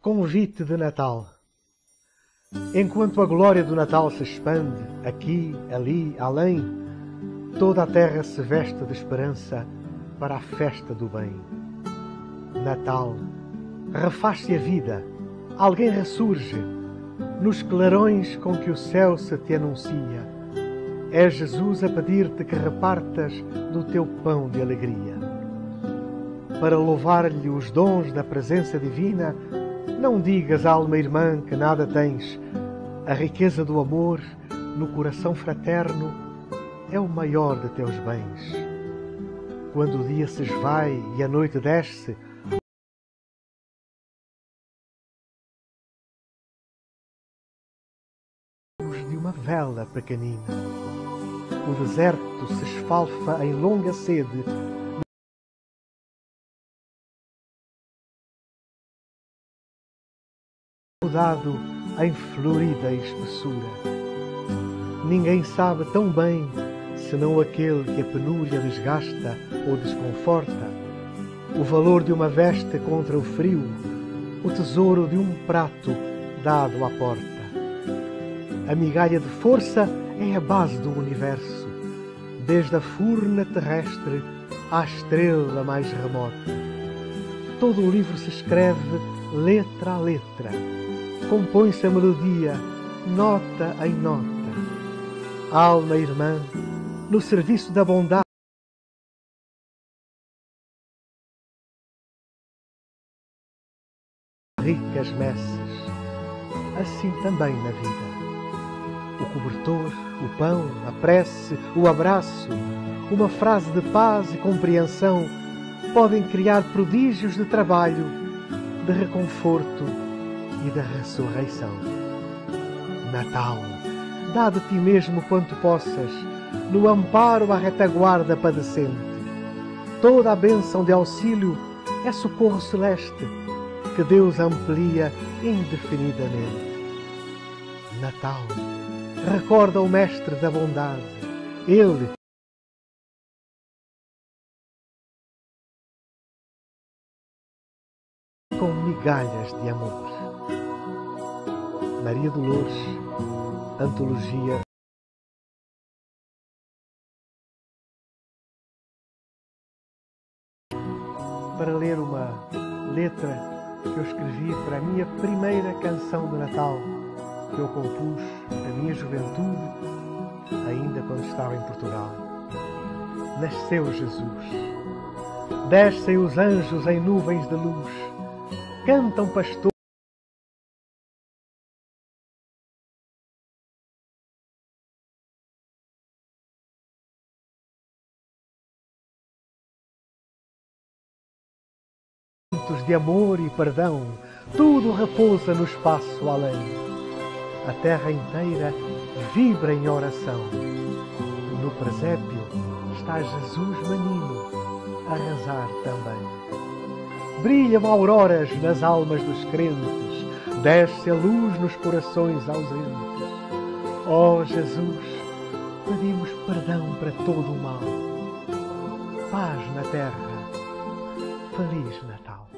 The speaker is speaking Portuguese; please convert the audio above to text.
Convite de Natal. Enquanto a glória do Natal se expande, aqui, ali, além, toda a terra se veste de esperança para a festa do bem. Natal, refaz-se a vida, alguém ressurge, nos clarões com que o céu se te anuncia. É Jesus a pedir-te que repartas do teu pão de alegria. Para louvar-lhe os dons da presença divina, não digas, alma irmã, que nada tens. A riqueza do amor no coração fraterno é o maior de teus bens. Quando o dia se esvai e a noite desce, de uma vela pequenina, o deserto se esfalfa em longa sede. Mudado em florida espessura. Ninguém sabe tão bem, senão aquele que a penúria desgasta ou desconforta, o valor de uma veste contra o frio, o tesouro de um prato dado à porta. A migalha de força é a base do universo, desde a furna terrestre à estrela mais remota. Todo o livro se escreve letra a letra, compõe-se a melodia, nota em nota. Alma irmã, no serviço da bondade, ricas messes, assim também na vida. O cobertor, o pão, a prece, o abraço, uma frase de paz e compreensão podem criar prodígios de trabalho, de reconforto e da ressurreição. Natal, dá de ti mesmo quanto possas, no amparo à retaguarda padecente. Toda a bênção de auxílio é socorro celeste, que Deus amplia indefinidamente. Natal, recorda o Mestre da bondade. Ele com migalhas de amor. Maria Dolores, Antologia. Para ler uma letra que eu escrevi para a minha primeira canção de Natal, que eu compus na minha juventude, ainda quando estava em Portugal. Nasceu Jesus. Descem os anjos em nuvens de luz. Cantam pastores. De amor e perdão, tudo repousa no espaço além. A terra inteira vibra em oração. No presépio está Jesus menino a rezar também. Brilham auroras nas almas dos crentes, desce a luz nos corações ausentes. Ó Jesus, pedimos perdão para todo o mal. Paz na terra. Feliz Natal.